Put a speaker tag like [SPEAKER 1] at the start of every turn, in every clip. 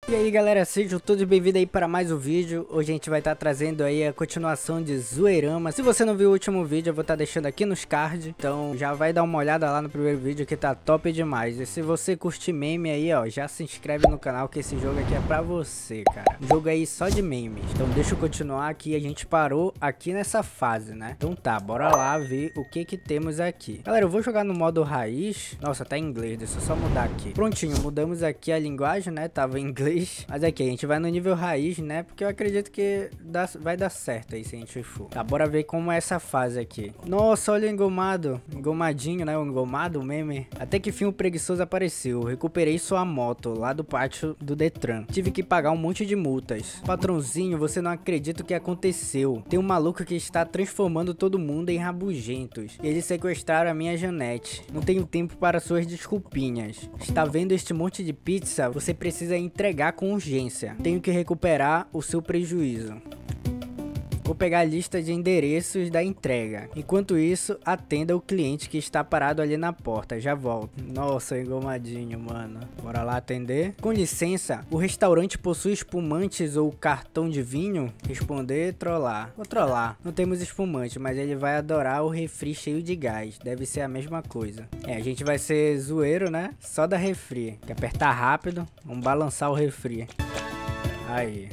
[SPEAKER 1] E aí galera, sejam todos bem-vindos aí para mais um vídeo. Hoje a gente vai estar trazendo aí a continuação de Zoeirama. Se você não viu o último vídeo, eu vou estar deixando aqui nos cards. Então já vai dar uma olhada lá no primeiro vídeo que tá top demais. E se você curtir meme aí, ó, já se inscreve no canal que esse jogo aqui é pra você, cara. Um jogo aí só de memes. Então deixa eu continuar aqui, a gente parou aqui nessa fase, né? Então tá, bora lá ver o que temos aqui. Galera, eu vou jogar no modo raiz. Nossa, tá em inglês, deixa eu só mudar aqui. Prontinho, mudamos aqui a linguagem, né? Tava em inglês. Mas aqui a gente vai no nível raiz, né? Porque eu acredito que vai dar certo aí se a gente for. Tá, bora ver como é essa fase aqui. Nossa, olha o engomado. Engomadinho, né? O engomado, o meme. Até que enfim o preguiçoso apareceu. Recuperei sua moto lá do pátio do Detran. Tive que pagar um monte de multas. Patrãozinho, você não acredita o que aconteceu. Tem um maluco que está transformando todo mundo em rabugentos. Eles sequestraram a minha Janete. Não tenho tempo para suas desculpinhas. Está vendo este monte de pizza? Você precisa entregar com urgência. Tenho que recuperar o seu prejuízo. Vou pegar a lista de endereços da entrega. Enquanto isso, atenda o cliente que está parado ali na porta. Já volto. Nossa, engomadinho, mano. Bora lá atender. Com licença, o restaurante possui espumantes ou cartão de vinho? Responder, trollar. Vou trollar. Não temos espumante, mas ele vai adorar o refri cheio de gás. Deve ser a mesma coisa. É, a gente vai ser zoeiro, né? Só da refri. Tem que apertar rápido. Vamos balançar o refri. Aí.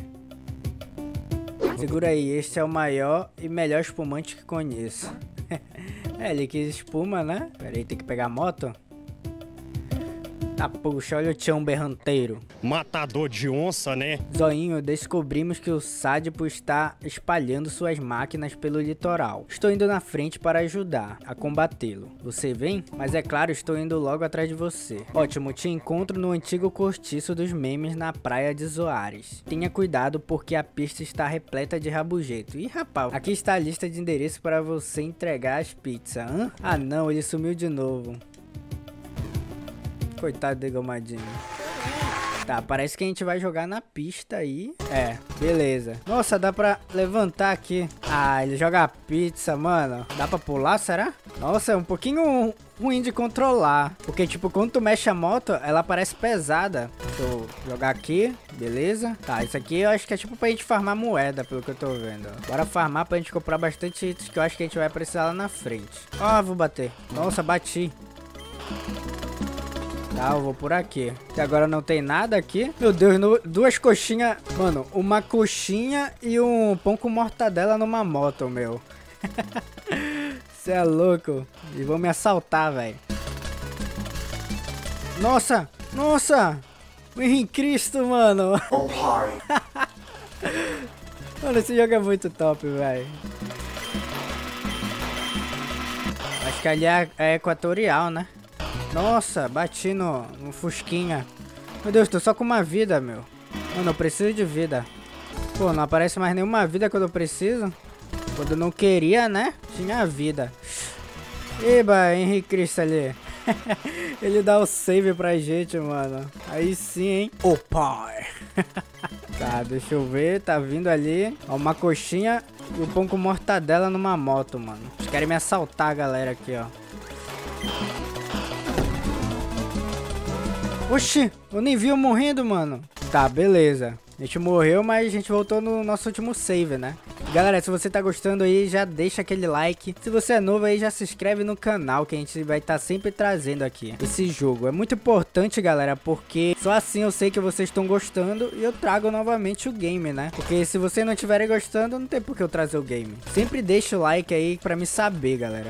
[SPEAKER 1] Segura aí, este é o maior e melhor espumante que conheço. É, ele quis espuma, né? Pera aí, tem que pegar a moto. Tá, puxa, olha o Tião berranteiro.
[SPEAKER 2] Matador de onça, né?
[SPEAKER 1] Zoinho, descobrimos que o Sádipo está espalhando suas máquinas pelo litoral. Estou indo na frente para ajudar a combatê-lo. Você vem? Mas é claro, estou indo logo atrás de você. Ótimo, te encontro no antigo cortiço dos memes na praia de Zoares. Tenha cuidado porque a pista está repleta de rabugento. Ih, rapaz, aqui está a lista de endereços para você entregar as pizzas. Hã? Ah não, ele sumiu de novo. Coitado do engomadinho. Tá, parece que a gente vai jogar na pista aí. É, beleza. Nossa, dá pra levantar aqui. Ah, ele joga a pizza, mano. Dá pra pular, será? Nossa, é um pouquinho ruim de controlar. Porque, tipo, quando tu mexe a moto, ela parece pesada. Deixa eu jogar aqui. Beleza. Tá, isso aqui eu acho que é tipo pra gente farmar moeda, pelo que eu tô vendo. Bora farmar pra gente comprar bastante itens que eu acho que a gente vai precisar lá na frente. Ó, vou bater. Nossa, bati. Tá, eu vou por aqui. Que agora não tem nada aqui. Meu Deus, duas coxinhas. Mano, uma coxinha e um pão com mortadela numa moto, meu. Você é louco. E vão me assaltar, velho. Nossa, nossa. O Henrique Cristo, mano. Oh, pai. Mano, esse jogo é muito top, velho. Acho que ali é equatorial, né? Nossa, bati no Fusquinha. Meu Deus, tô só com uma vida, meu. Mano, eu preciso de vida. Pô, não aparece mais nenhuma vida quando eu preciso. Quando eu não queria, né? Tinha vida. Eba, Henrique Cristo ali. Ele dá o save pra gente, mano. Aí sim, hein? Ô, pai. Tá, deixa eu ver. Tá vindo ali. Ó, uma coxinha e o pão com mortadela numa moto, mano. Eles querem me assaltar, galera, aqui, ó. Oxi, eu nem vi eu morrendo, mano. Tá, beleza. A gente morreu, mas a gente voltou no nosso último save, né? Galera, se você tá gostando aí, já deixa aquele like. Se você é novo aí, já se inscreve no canal, que a gente vai estar sempre trazendo aqui esse jogo. É muito importante, galera, porque só assim eu sei que vocês estão gostando e eu trago novamente o game, né? Porque se vocês não estiverem gostando, não tem por que eu trazer o game. Sempre deixa o like aí pra me saber, galera.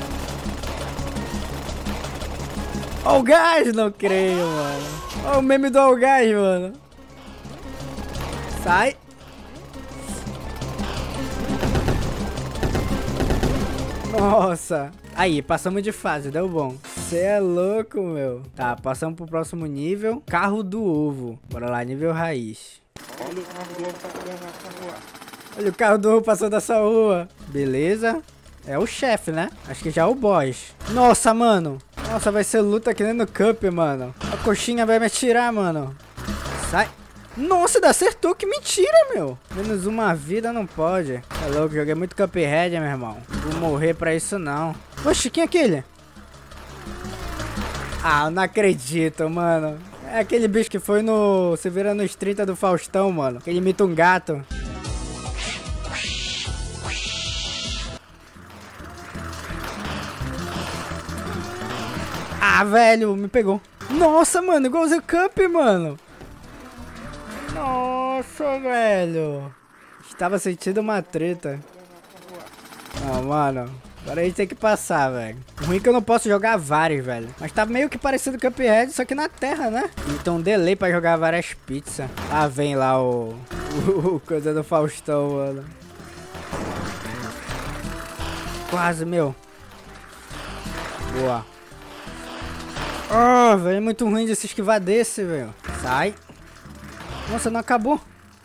[SPEAKER 1] Ó o gás, não creio, mano. Ó o meme do Algás, mano. Sai. Nossa. Aí, passamos de fase, deu bom. Você é louco, meu. Tá, passamos pro próximo nível. Carro do ovo. Bora lá, nível raiz.
[SPEAKER 2] Olha o carro do ovo passando nessa rua.
[SPEAKER 1] Olha o carro do ovo passando dessa rua. Beleza. É o chefe, né? Acho que já é o boss. Nossa, mano. Nossa, vai ser luta aqui dentro do Cup, mano. A coxinha vai me atirar, mano. Sai. Nossa, acertou. Que mentira, meu. Menos uma vida não pode. É louco, joguei muito Cuphead, meu irmão. Vou morrer pra isso, não. Oxi, quem é aquele? Ah, eu não acredito, mano. É aquele bicho que foi no... Você vira nos 30 do Faustão, mano. Que ele imita um gato. Ah, velho, me pegou. Nossa, mano, igual o Cup, mano. Nossa, velho. Estava sentindo uma treta. Ah, mano. Agora a gente tem que passar, velho. Ruim que eu não posso jogar vários, velho. Mas tá meio que parecido com o Cuphead, só que na terra, né? Então delay pra jogar várias pizzas. Ah, vem lá o coisa do Faustão, mano. Quase, meu. Boa. Oh, velho, é muito ruim de se esquivar desse, velho. Sai. Nossa, não acabou.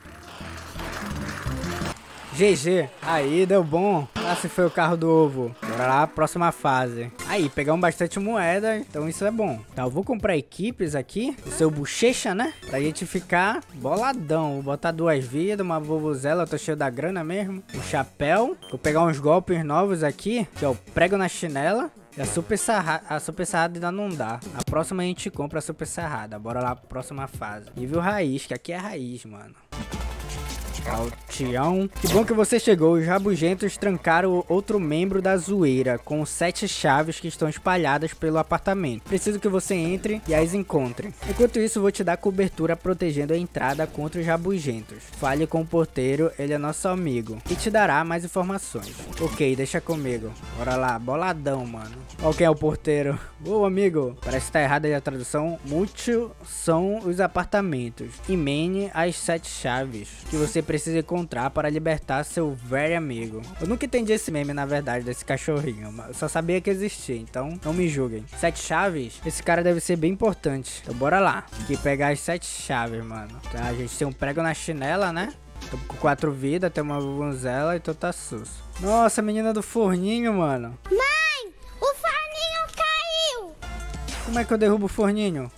[SPEAKER 1] GG. Aí, deu bom. Ah, se foi o carro do ovo. Bora lá, próxima fase. Aí, pegamos bastante moeda, então isso é bom. Tá, eu vou comprar equipes aqui. O seu bochecha, né? Pra gente ficar boladão. Vou botar 2 vidas, uma vuvuzela, eu tô cheio da grana mesmo. Um chapéu. Vou pegar uns golpes novos aqui, que é o prego na chinela. E a super sarrada ainda não dá. Na próxima a gente compra a super sarrada. Bora lá, próxima fase. Nível raiz, que aqui é raiz, mano. Altião. Que bom que você chegou. Os rabugentos trancaram outro membro da zoeira com 7 chaves que estão espalhadas pelo apartamento. Preciso que você entre e as encontre. Enquanto isso, vou te dar cobertura protegendo a entrada contra os rabugentos. Fale com o porteiro, ele é nosso amigo e te dará mais informações. Ok, deixa comigo. Bora lá, boladão, mano. Ó quem é o porteiro. Ô, amigo. Parece que tá errada aí a tradução. Mútil são os apartamentos. Imene as 7 chaves que você precisa encontrar para libertar seu velho amigo. Eu nunca entendi esse meme, na verdade, desse cachorrinho. Eu só sabia que existia, então não me julguem. 7 chaves? Esse cara deve ser bem importante. Então bora lá. Aqui pegar as 7 chaves, mano. Tá, a gente tem um prego na chinela, né? Tô com 4 vidas, tem uma vuvuzela, então tá sus. Nossa, menina do forninho, mano.
[SPEAKER 3] Mãe, o forninho caiu!
[SPEAKER 1] Como é que eu derrubo o forninho?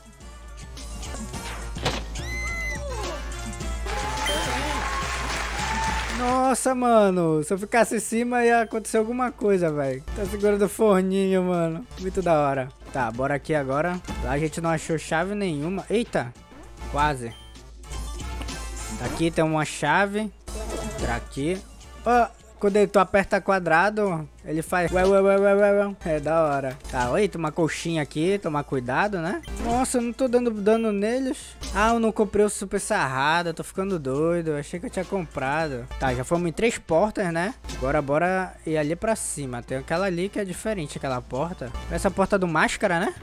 [SPEAKER 1] Nossa, mano, se eu ficasse em cima ia acontecer alguma coisa, velho. Tá segurando o forninho, mano. Muito da hora. Tá, bora aqui agora. Lá a gente não achou chave nenhuma. Eita, quase. Aqui tem uma chave. Entrar aqui. Ó, quando tu aperta quadrado, ele faz... Ué. É da hora. Tá, eita, uma coxinha aqui. Tomar cuidado, né? Nossa, eu não tô dando dano neles. Ah, eu não comprei o super sarrada. Tô ficando doido. Eu achei que eu tinha comprado. Tá, já fomos em 3 portas, né? Agora bora ir ali pra cima. Tem aquela ali que é diferente, aquela porta. Essa porta do máscara, né?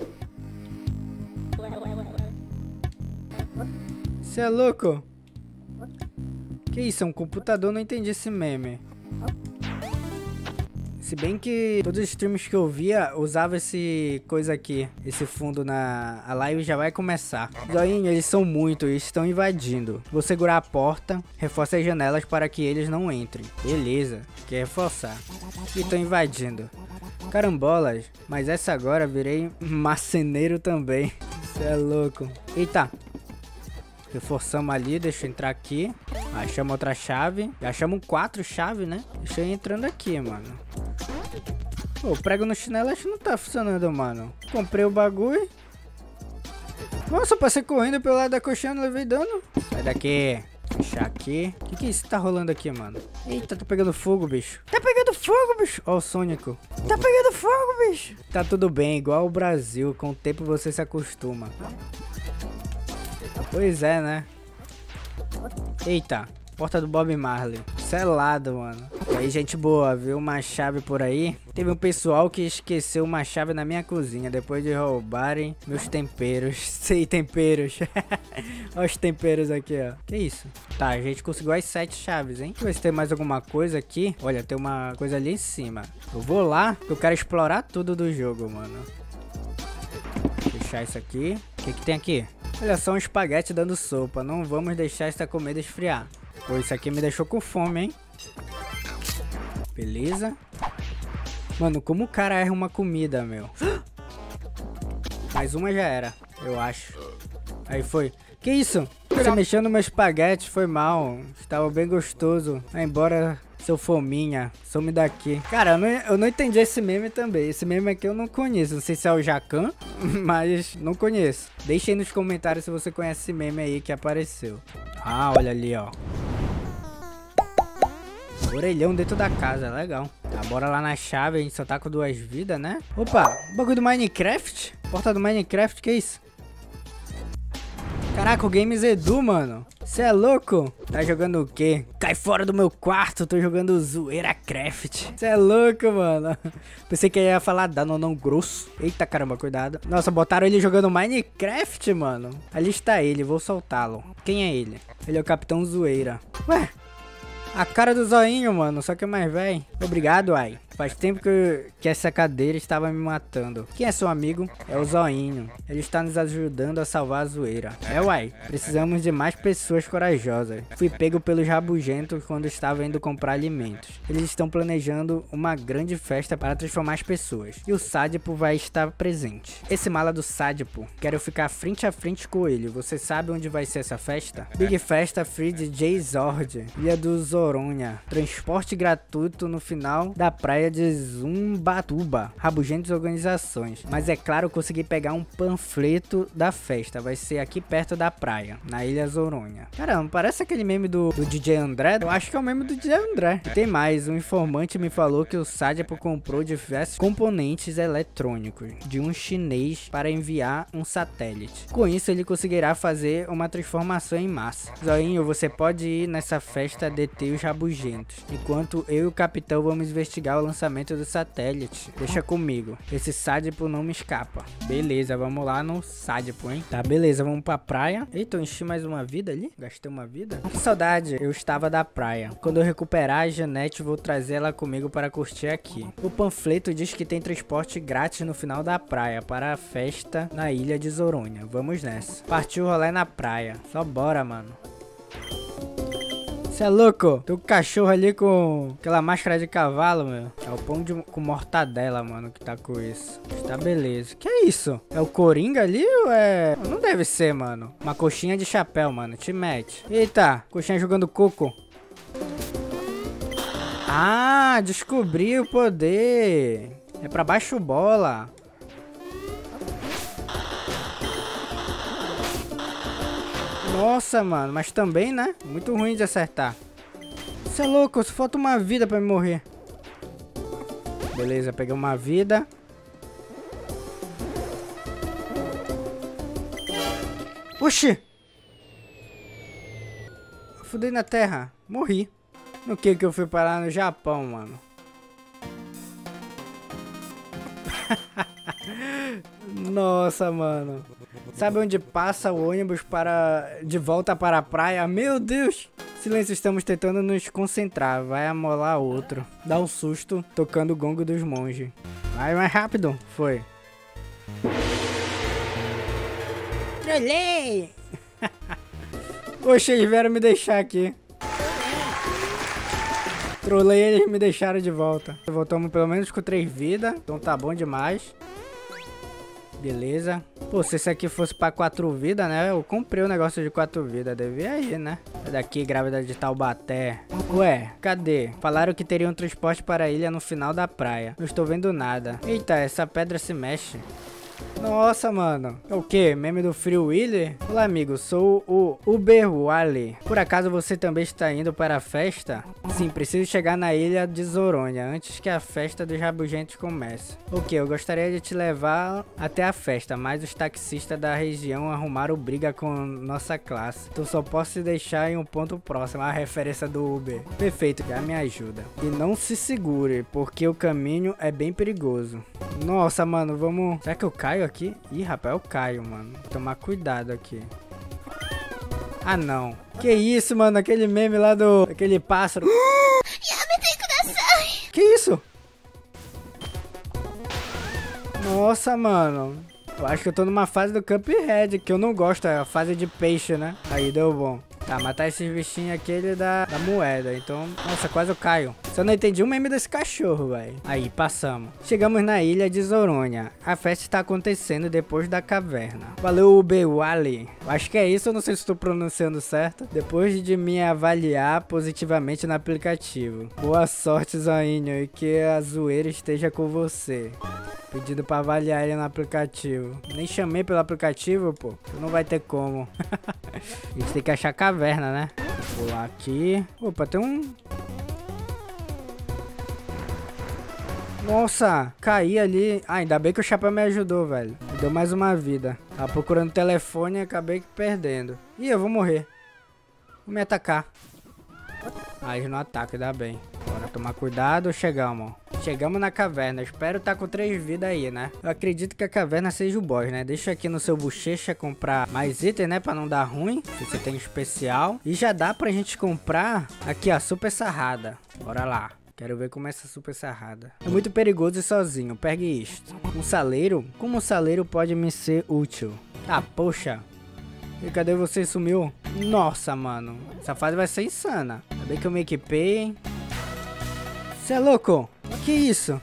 [SPEAKER 1] Você é louco? Que isso? É um computador? Não entendi esse meme. Se bem que todos os streams que eu via usava esse coisa aqui, esse fundo na... A live já vai começar. Zoinho, eles são muitos e estão invadindo. Vou segurar a porta, reforça as janelas para que eles não entrem. Beleza, quer reforçar. E estão invadindo. Carambolas, mas essa agora virei marceneiro também. Você é louco. Eita. Reforçamos ali, deixa eu entrar aqui. Achamos outra chave. Já achamos 4 chaves, né? Deixa eu ir entrando aqui, mano. Pô, o prego no chinelo acho que não tá funcionando, mano. Comprei o bagulho. Nossa, eu passei correndo pelo lado da coxinha, não levei dano. Sai daqui. Fechar aqui. O que é isso que tá rolando aqui, mano? Eita, tá pegando fogo, bicho. Tá pegando fogo, bicho. Ó o Sônico. Tá pegando fogo, bicho. Tá tudo bem, igual o Brasil. Com o tempo você se acostuma. Pois é, né? Eita, porta do Bob Marley. Selado, mano. E aí, gente boa, viu uma chave por aí? Teve um pessoal que esqueceu uma chave na minha cozinha depois de roubarem meus temperos. Sei, temperos. Olha os temperos aqui, ó. Que isso? Tá, a gente conseguiu as 7 chaves, hein? Deixa eu ver se tem mais alguma coisa aqui. Olha, tem uma coisa ali em cima. Eu vou lá, que eu quero explorar tudo do jogo, mano. Fechar isso aqui. O que que tem aqui? Olha só, um espaguete dando sopa. Não vamos deixar essa comida esfriar. Pô, isso aqui me deixou com fome, hein? Beleza. Mano, como o cara erra uma comida, meu. Mais uma já era, eu acho. Aí foi. Que isso? Você mexeu no meu espaguete, foi mal. Estava bem gostoso. Vai embora, Seu fominha, some daqui. Cara, eu não entendi esse meme também. Esse meme aqui eu não conheço. Não sei se é o Jacan, mas não conheço. Deixa aí nos comentários se você conhece esse meme aí que apareceu. Ah, olha ali, ó. Orelhão dentro da casa, legal. Tá, bora lá na chave, a gente só tá com 2 vidas, né? Opa, bagulho do Minecraft? Porta do Minecraft, que isso? Caraca, o Games Edu, mano. Cê é louco? Tá jogando o quê? Cai fora do meu quarto, tô jogando Zoeira Craft. Cê é louco, mano. Pensei que ia falar dano não grosso. Eita caramba, cuidado. Nossa, botaram ele jogando Minecraft, mano. Ali está ele, vou soltá-lo. Quem é ele? Ele é o Capitão Zoeira. Ué? A cara do zoinho, mano, só que é mais velho. Obrigado, ai. Faz tempo que essa cadeira estava me matando. Quem é seu amigo? É o zoinho. Ele está nos ajudando a salvar a zoeira. É, uai. Precisamos de mais pessoas corajosas. Fui pego pelos rabugentos quando estava indo comprar alimentos. Eles estão planejando uma grande festa para transformar as pessoas. E o Sádipo vai estar presente. Esse mala do Sádipo. Quero ficar frente a frente com ele. Você sabe onde vai ser essa festa? Big Festa Free DJ Zord. Ilha do Zoronha. Transporte gratuito no final da praia de Zumbatuba. Rabugentas organizações. Mas é claro, consegui pegar um panfleto da festa. Vai ser aqui perto da praia, na Ilha Zoronha. Caramba, parece aquele meme do DJ André. Eu acho que é o meme do DJ André. E tem mais, um informante me falou que o Sádipo comprou diversos componentes eletrônicos de um chinês para enviar um satélite. Com isso, ele conseguirá fazer uma transformação em massa. Zoinho, você pode ir nessa festa deter os rabugentos, enquanto eu e o capitão vamos investigar o lançamento do satélite. Deixa comigo. Esse Sádipo não me escapa. Beleza, vamos lá no Sádipo, hein? Tá, beleza, vamos pra praia. Eita, eu enchi mais uma vida ali. Gastei uma vida. Que saudade eu estava da praia. Quando eu recuperar a Janete, vou trazer ela comigo para curtir aqui. O panfleto diz que tem transporte grátis no final da praia para a festa na Ilha de Zoronha. Vamos nessa. Partiu o rolê na praia. Só bora, mano. Cê é louco? Tem um cachorro ali com aquela máscara de cavalo, meu. É o pão com mortadela, mano, que tá com isso. Tá beleza. Que é isso? É o Coringa ali ou é... Não deve ser, mano. Uma coxinha de chapéu, mano. Te mete. Eita, coxinha jogando coco. Ah, descobri o poder. É pra baixo bola. Nossa, mano, mas também, né? Muito ruim de acertar. Você é louco, só falta uma vida pra me morrer. Beleza, peguei uma vida. Oxi! Fudei na terra. Morri. No que eu fui parar no Japão, mano? Nossa, mano. Sabe onde passa o ônibus de volta para a praia? Meu Deus! Silêncio, estamos tentando nos concentrar. Vai amolar outro. Dá um susto tocando o gongo dos monges. Vai mais rápido. Foi. Trolei! Poxa, eles vieram me deixar aqui. Trolei, eles me deixaram de volta. Voltamos pelo menos com 3 vidas. Então tá bom demais. Beleza. Pô, se esse aqui fosse pra 4 vidas, né? Eu comprei o negócio de 4 vidas. Devia ir, né? Sai daqui, grávida de Taubaté. Ué, cadê? Falaram que teriam transporte para a ilha no final da praia. Não estou vendo nada. Eita, essa pedra se mexe. Nossa, mano. É o que? Meme do Free Willy? Olá, amigo. Sou o Uber Wally. Por acaso você também está indo para a festa? Sim, preciso chegar na ilha de Zoronha antes que a festa dos rabugentos comece. Ok, eu gostaria de te levar até a festa, mas os taxistas da região arrumaram briga com nossa classe. Então só posso te deixar em um ponto próximo. A referência do Uber. Perfeito, já me ajuda. E não se segure, porque o caminho é bem perigoso. Nossa, mano, vamos... Será que eu caio aqui? Ih, rapaz, eu caio, mano. Vou tomar cuidado aqui. Ah, não. Que isso, mano? Aquele meme lá do... Aquele pássaro. Que isso? Nossa, mano. Eu acho que eu tô numa fase do Cuphead, que eu não gosto, é a fase de peixe, né? Aí deu bom. Tá, matar esses bichinhos aqui, ele da moeda. Então, nossa, quase eu caio. Só não entendi o meme desse cachorro, velho. Aí, passamos. Chegamos na ilha de Zorônia. A festa está acontecendo depois da caverna. Valeu, Ubewali. Acho que é isso, eu não sei se estou pronunciando certo. Depois de me avaliar positivamente no aplicativo. Boa sorte, Zoinho, e que a zoeira esteja com você. Pedido pra avaliar ele no aplicativo. Nem chamei pelo aplicativo, pô. Não vai ter como. A gente tem que achar a caverna, né? Vou pular aqui. Opa, tem um... Nossa, caí ali. Ah, ainda bem que o chapéu me ajudou, velho. Me deu mais uma vida. Tava procurando o telefone e acabei perdendo. Ih, eu vou morrer. Vou me atacar. Ah, eles não atacam, ainda bem. Bora tomar cuidado. Chegamos. Chegamos na caverna. Espero estar com 3 vidas aí, né? Eu acredito que a caverna seja o boss, né? Deixa aqui no seu bochecha comprar mais itens, né? Pra não dar ruim. Se você tem especial. E já dá pra gente comprar aqui, ó, super sarrada. Bora lá. Quero ver como é essa super sarrada. É muito perigoso ir sozinho. Pegue isto. Um saleiro? Como um saleiro pode me ser útil? Ah, poxa. E cadê você? Sumiu? Nossa, mano. Essa fase vai ser insana. Ainda bem que eu me equipei, hein? Você é louco? Que isso?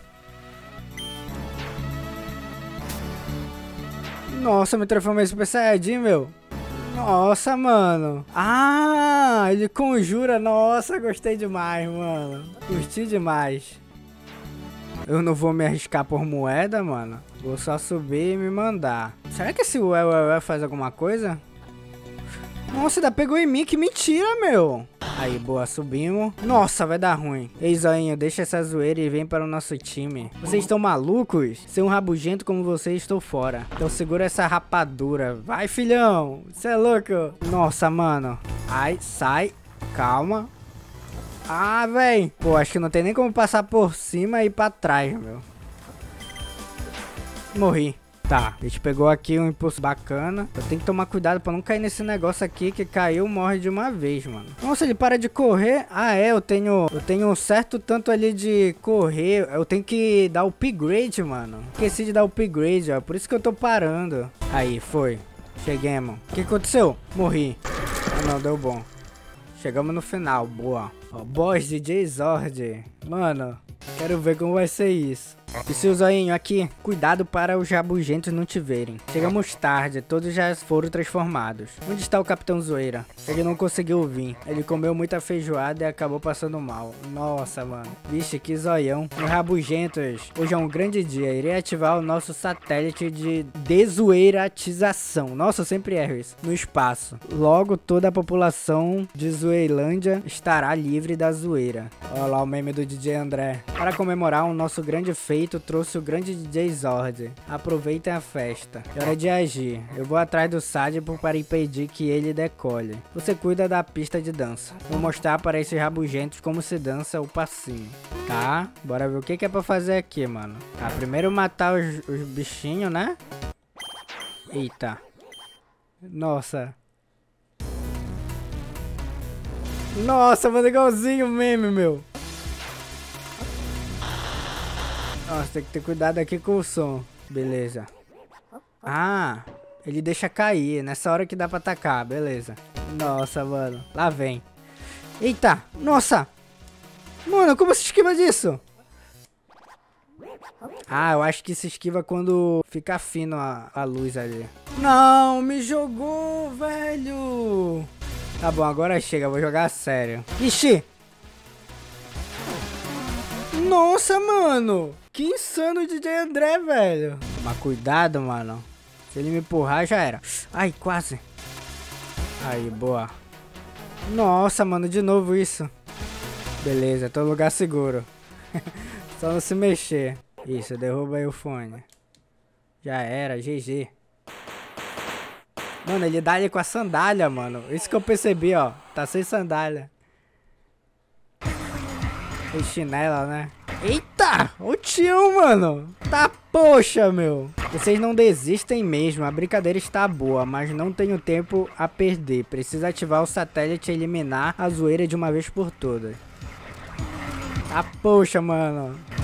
[SPEAKER 1] Nossa, me transformei em Super Saiyajin, meu. Nossa, mano. Ah, ele conjura. Nossa, gostei demais, mano. Curti demais. Eu não vou me arriscar por moeda, mano. Vou só subir e me mandar. Será que esse ué faz alguma coisa? Nossa, ainda pegou em mim. Que mentira, meu. Aí, boa, subimos. Nossa, vai dar ruim. Ei, Zoinho, deixa essa zoeira e vem para o nosso time. Vocês estão malucos? Ser um rabugento como você, estou fora. Então segura essa rapadura. Vai, filhão. Você é louco? Nossa, mano. Ai, sai. Calma. Ah, véi. Pô, acho que não tem nem como passar por cima e ir pra trás, meu. Morri. Tá, a gente pegou aqui um impulso bacana. Eu tenho que tomar cuidado pra não cair nesse negócio aqui, que caiu, morre de uma vez, mano. Nossa, ele para de correr. Ah, é, eu tenho um certo tanto ali de correr. Eu tenho que dar o upgrade, mano. Esqueci de dar o upgrade, ó. Por isso que eu tô parando. Aí, foi. Cheguemos. O que aconteceu? Morri. Ah, não, deu bom. Chegamos no final, boa. Ó, boss DJ Zord. Mano, quero ver como vai ser isso. E seu Zoinho aqui, cuidado para os rabugentos não te verem. Chegamos tarde, todos já foram transformados. Onde está o Capitão Zoeira? Ele não conseguiu vir. Ele comeu muita feijoada e acabou passando mal. Nossa, mano. Vixe, que zoião. Os rabugentos, hoje é um grande dia. Irei ativar o nosso satélite de dezoeiratização. Nossa, eu sempre erro isso. No espaço. Logo, toda a população de Zoeilândia estará livre da zoeira. Olha lá o meme do DJ André. Para comemorar o nosso grande feito, trouxe o grande DJ Zord. Aproveitem a festa. É hora de agir. Eu vou atrás do Sadipo para impedir que ele decole. Você cuida da pista de dança. Vou mostrar para esses rabugentos como se dança o passinho. Tá? Bora ver o que é pra fazer aqui, mano. Tá, primeiro matar os bichinhos, né? Eita. Nossa. Nossa, mano, igualzinho o meme, meu. Nossa, tem que ter cuidado aqui com o som. Beleza. Ah, ele deixa cair. Nessa hora que dá pra atacar. Beleza. Nossa, mano. Lá vem. Eita. Nossa. Mano, como se esquiva disso? Ah, eu acho que se esquiva quando fica fino a luz ali. Não, me jogou, velho. Tá bom, agora chega. Eu vou jogar a sério. Ixi. Nossa, mano. Que insano o DJ André, velho. Tomar cuidado, mano. Se ele me empurrar, já era. Ai, quase. Aí, boa. Nossa, mano, de novo isso. Beleza, tô no lugar seguro. Só não se mexer. Isso, derruba aí o fone. Já era, GG. Mano, ele dá ali com a sandália, mano. Isso que eu percebi, ó. Tá sem sandália. Tem chinela, né? Eita! O tio, mano! Tá poxa, meu! Vocês não desistem mesmo, a brincadeira está boa, mas não tenho tempo a perder. Preciso ativar o satélite e eliminar a zoeira de uma vez por todas. Tá poxa, mano!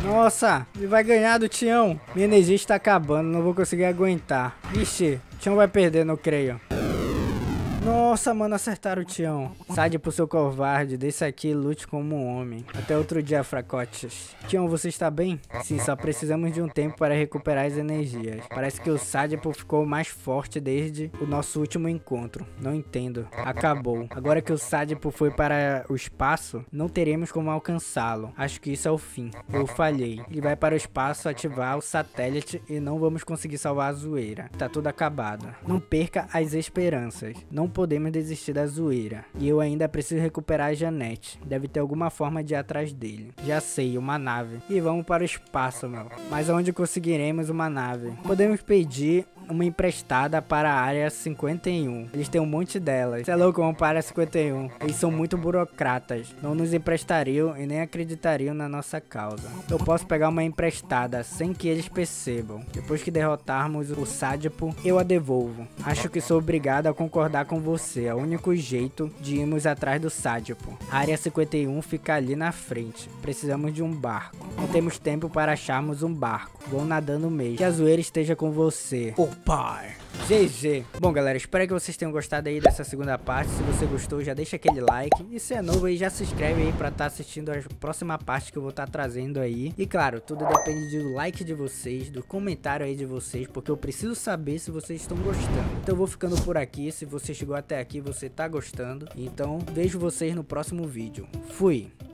[SPEAKER 1] Nossa, ele vai ganhar do Tião. Minha energia está acabando, não vou conseguir aguentar. Ixi, o Tião vai perder, não creio. Nossa, mano, acertaram o Tião. Sade pro seu covarde, desse aqui lute como um homem. Até outro dia, fracotes. Tião, você está bem? Sim, só precisamos de um tempo para recuperar as energias. Parece que o Sadipo ficou mais forte desde o nosso último encontro. Não entendo. Acabou. Agora que o Sadipo foi para o espaço, não teremos como alcançá-lo. Acho que isso é o fim. Eu falhei. Ele vai para o espaço ativar o satélite e não vamos conseguir salvar a zoeira. Tá tudo acabado. Não perca as esperanças. Não podemos desistir da zoeira. E eu ainda preciso recuperar a Janete. Deve ter alguma forma de ir atrás dele. Já sei, uma nave. E vamos para o espaço, meu. Mas aonde conseguiremos uma nave? Podemos pedir uma emprestada para a área 51. Eles têm um monte delas. Você é louco, vamos para a área 51. Eles são muito burocratas. Não nos emprestariam e nem acreditariam na nossa causa. Eu posso pegar uma emprestada sem que eles percebam. Depois que derrotarmos o Sadipo, eu a devolvo. Acho que sou obrigado a concordar com você. É o único jeito de irmos atrás do Sadipo. A área 51 fica ali na frente. Precisamos de um barco. Não temos tempo para acharmos um barco. Vou nadando mesmo. Que a zoeira esteja com você. Pai. GG. Bom, galera, espero que vocês tenham gostado aí dessa segunda parte. Se você gostou, já deixa aquele like. E se é novo aí, já se inscreve aí pra estar assistindo a próxima parte que eu vou estar trazendo aí. E claro, tudo depende do like de vocês, do comentário aí de vocês, porque eu preciso saber se vocês estão gostando. Então eu vou ficando por aqui. Se você chegou até aqui, você tá gostando. Então vejo vocês no próximo vídeo. Fui!